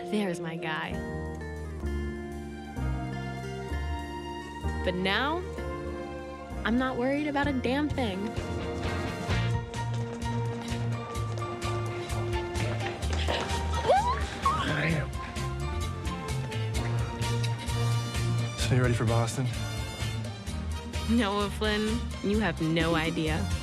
There's my guy. But now, I'm not worried about a damn thing. So you ready for Boston? Noah Flynn, you have no idea.